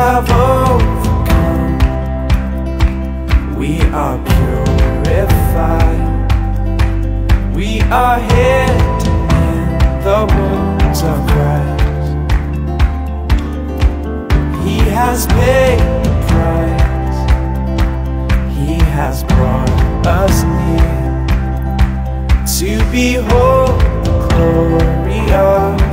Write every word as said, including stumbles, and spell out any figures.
have overcome. We are purified. We are hidden in the wounds of Christ. He has paid the price. He has brought us near to behold the glory of